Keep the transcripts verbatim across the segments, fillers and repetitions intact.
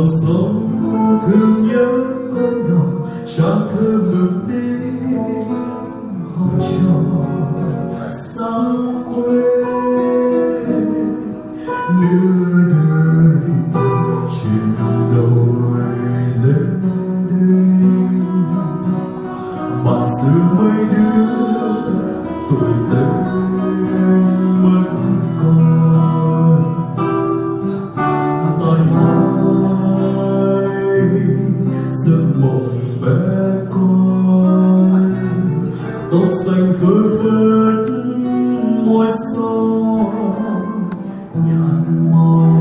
dòng sông thương nhớ con nhỏ chẳng thơ mực tiếng học trò xa quê nửa đời chuyển đổi lên đêm bạn xưa mấy đứa tuổi tết mất con tay vai giấc mộng bé con tóc xanh phơ phất môi son nhạt màu.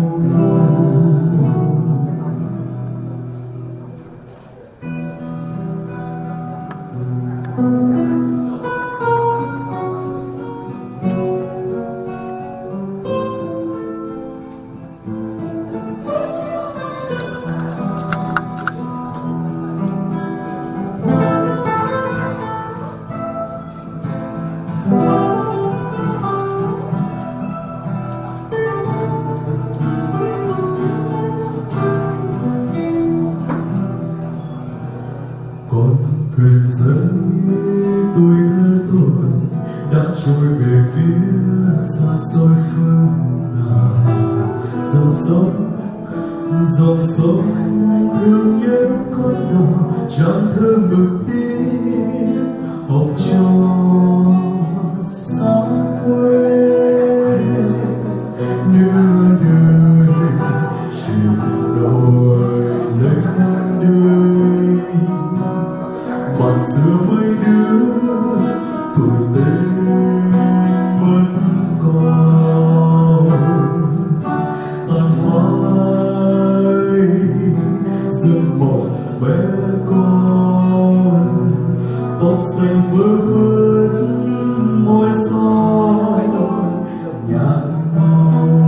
Con thuyền rơi tuổi thơ tuổi đã trôi về phía xa xôi phương nào. Dòng sông dòng sông thương nhớ con nhỏ chẳng thơ mực tiếng học trò xa quê nửa đời chuyển đổi lên đời bạn xưa mấy đứa tuổi tết mất con tan phai giấc mộng bé con tóc xanh phơ phất môi son nhạt màu.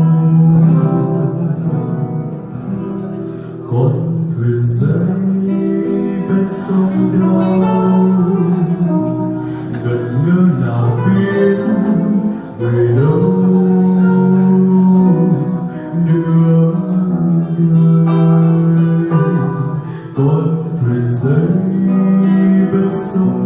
Con thuyền rơi bên sông đâu gần ngơ nào biết về đâu nửa đời. Con thuyền rơi bên sông